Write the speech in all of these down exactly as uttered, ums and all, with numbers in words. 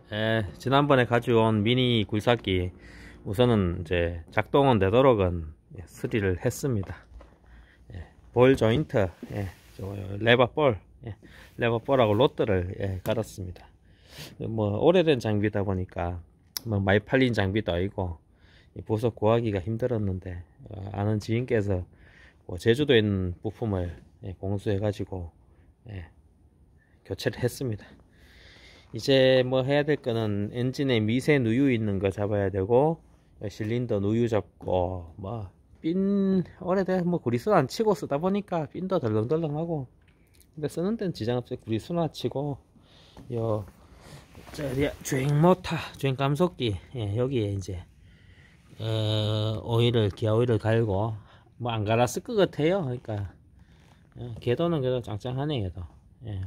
예, 지난번에 가져온 미니 굴삭기 우선은 이제 작동은 되도록은 수리를 했습니다. 예, 볼 조인트, 예, 레버 볼, 예, 레버 볼하고 로드를 예, 갈았습니다. 뭐 오래된 장비다 보니까 뭐 많이 팔린 장비도 아니고 보석 구하기가 힘들었는데 어, 아는 지인께서 뭐 제주도에 있는 부품을 예, 공수해 가지고 예, 교체를 했습니다. 이제 뭐 해야 될 거는 엔진에 미세 누유 있는 거 잡아야 되고, 실린더 누유 잡고, 뭐 핀 오래돼 뭐 구리수 안 치고 쓰다 보니까 핀도 덜렁덜렁하고, 근데 쓰는 데는 지장 없어요. 구리수나 치고. 요 저기 주행 모터, 주행 감속기, 예, 여기에 이제 어, 오일을 기아 오일을 갈고, 뭐 안 갈았을 것 같아요. 그러니까 어, 궤도는 그래도 짱짱하네. 얘도 예.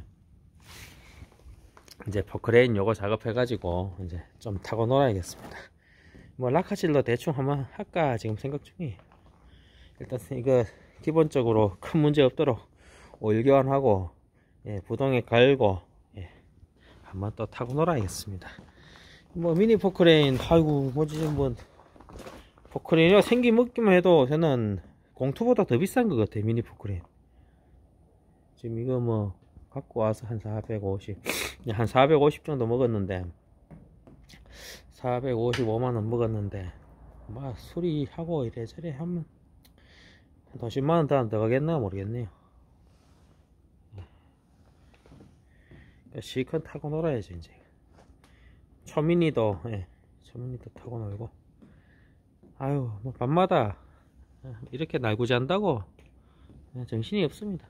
이제 포크레인 요거 작업해 가지고 이제 좀 타고 놀아야겠습니다. 뭐 라카실로 대충 한번 할까 지금 생각 중이에요. 일단 이거 기본적으로 큰 문제 없도록 오일 교환하고, 예, 부동에 갈고, 예, 한번 또 타고 놀아야겠습니다. 뭐 미니 포크레인, 아이고 뭐지, 뭐 포크레인이 생기 먹기만 해도 저는 공투보다 더 비싼 것 같아. 미니 포크레인 지금 이거 뭐 갖고 와서 한 사백오십, 한 사백오십 정도 먹었는데, 사백오십오만 원 먹었는데, 막 수리하고 이래저래 하면 한 오십만 원 더 들어가겠나 모르겠네요. 실컷 타고 놀아야죠 이제. 초미니도, 예, 초미니도 타고 놀고. 아유, 뭐 밤마다 이렇게 날고지 한다고 정신이 없습니다.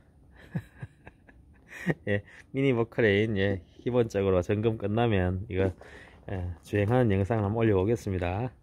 예, 미니 포크레인, 예, 기본적으로 점검 끝나면 이거 예, 주행하는 영상을 한번 올려보겠습니다.